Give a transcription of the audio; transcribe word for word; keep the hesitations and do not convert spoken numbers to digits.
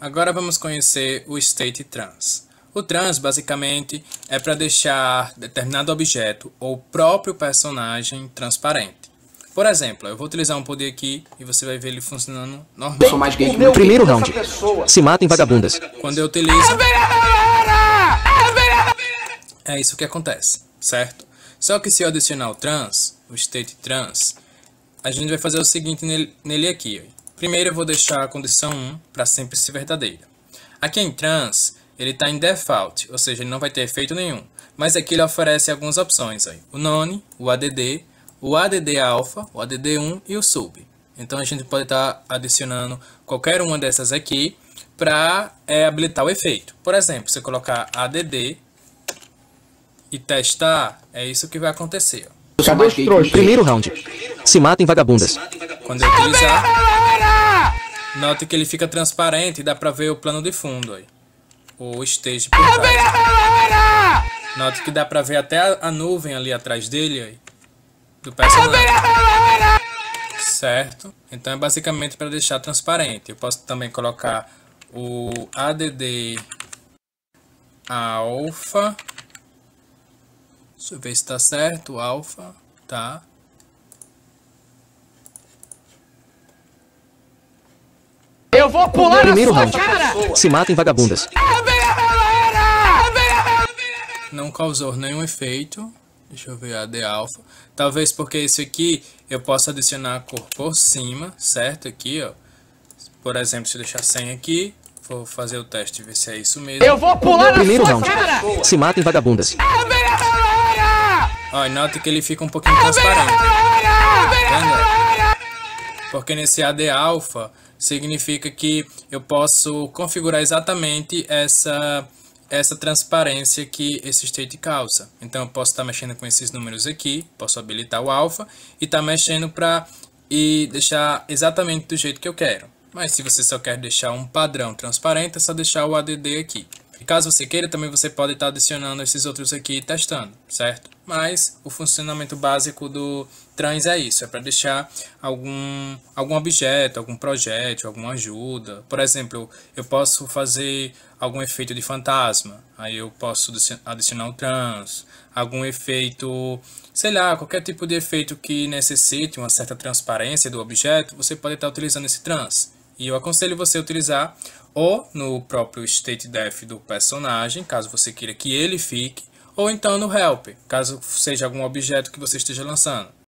Agora vamos conhecer o state trans. O trans basicamente é para deixar determinado objeto ou próprio personagem transparente. Por exemplo, eu vou utilizar um poder aqui e você vai ver ele funcionando normal. Eu sou mais gay que o Primeiro round. Se matem, vagabundas. Quando eu utilizo... É isso que acontece, certo? Só que se eu adicionar o trans, o state trans, a gente vai fazer o seguinte nele, nele aqui. Ó. Primeiro eu vou deixar a condição um para sempre ser verdadeira. Aqui em trans, ele está em default, ou seja, ele não vai ter efeito nenhum. Mas aqui ele oferece algumas opções. Aí. O none, o add, o add alpha, o add um e o sub. Então a gente pode estar tá adicionando qualquer uma dessas aqui para é, habilitar o efeito. Por exemplo, se eu colocar add e testar, é isso que vai acontecer. Ó. Cadê os trouxas? Primeiro round. Se matem, vagabundas. Quando eu utilizar, note que ele fica transparente e dá pra ver o plano de fundo aí. O stage por trás. Note que dá pra ver até a, a nuvem ali atrás dele aí, do personagem. Certo? Então é basicamente para deixar transparente. Eu posso também colocar o add alpha. Deixa eu ver se está certo, alpha, tá? Eu vou pular Primeiro na sua round. cara! Se matem, vagabundas. Não causou nenhum efeito. Deixa eu ver a de alpha. Talvez porque isso aqui eu possa adicionar a cor por cima, certo? Aqui, ó. Por exemplo, se eu deixar cem aqui, vou fazer o teste e ver se é isso mesmo. Eu vou pular na Primeiro sua round. cara! Se matem, vagabundas. Ó, nota que ele fica um pouquinho transparente. Entendeu? Porque nesse A D alpha significa que eu posso configurar exatamente essa, essa transparência que esse state causa. Então eu posso estar mexendo com esses números aqui, posso habilitar o alpha e estar mexendo para e deixar exatamente do jeito que eu quero. Mas se você só quer deixar um padrão transparente, é só deixar o add aqui. E caso você queira, também você pode estar adicionando esses outros aqui e testando, certo? Mas o funcionamento básico do trans é isso, é para deixar algum, algum objeto, algum projeto, alguma ajuda. Por exemplo, eu posso fazer algum efeito de fantasma, aí eu posso adicionar o trans, algum efeito, sei lá, qualquer tipo de efeito que necessite uma certa transparência do objeto, você pode estar utilizando esse trans. E eu aconselho você a utilizar ou no próprio stateDef do personagem, caso você queira que ele fique, ou então no help, caso seja algum objeto que você esteja lançando.